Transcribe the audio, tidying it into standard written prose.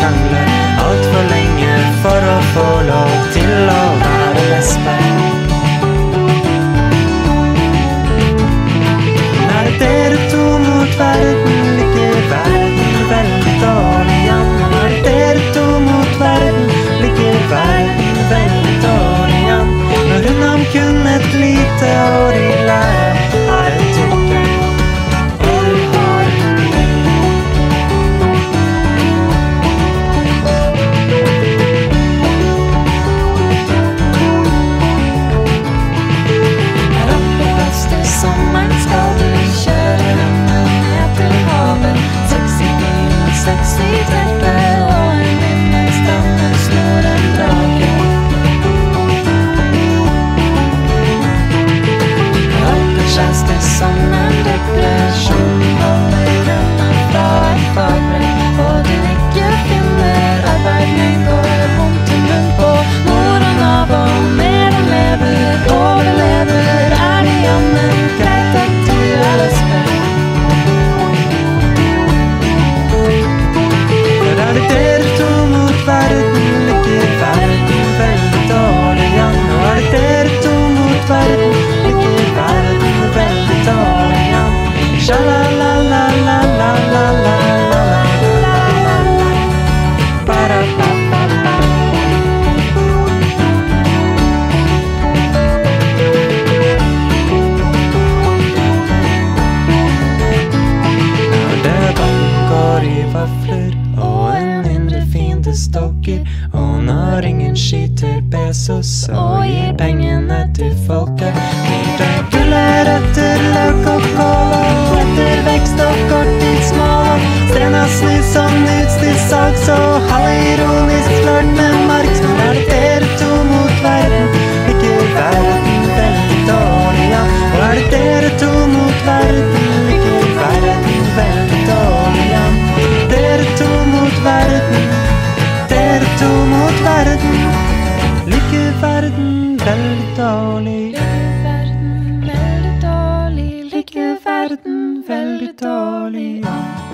krangle alt for lenge for å få lov til å være lesbe. Når dere to mot verden ligger verden veldig dårlig an. Når dere to mot verden ligger verden veldig dårlig an. Når hun om kun et lite år i lære har et tykke og du har en her oppe plass til sommeren skal du kjøre rømmen ned til havet. 6 i bilen, 6 i teppet og en vinnerstranden snor en drage. Kjæreste som en depresjon holder rømmen fra et fagbrev, og du ikke finner arbeid, men går vondt i munn på mor og nabo. Mer enn lever, overlever, er det jammen greit at du er lesbe. For er det dere to mot verden ligger verden veldig dårlig an. Og er det dere to mot verden ligger verden veldig dårlig an. Sha-la-la-la-la-la-la-la-la-la-la-la. Ba-da-ba-ba-ba. Når det banker i vafler og en indre fiende stokker, og når ingen skyter pesos og gir pengene til folket, blir det gulrøtter, løk og kål og etter vekst og korttidsmål. Strena snus og nuts til salgs og halvironisk flørt med marks. Men er det dere to mot verden ligger verden veldig dårlig an. Og er det dere to mot verden ligger verden veldig dårlig an. Dere to mot verden, dere to mot verden ligger verden veldig dårlig. Ligger verden veldig dårlig an.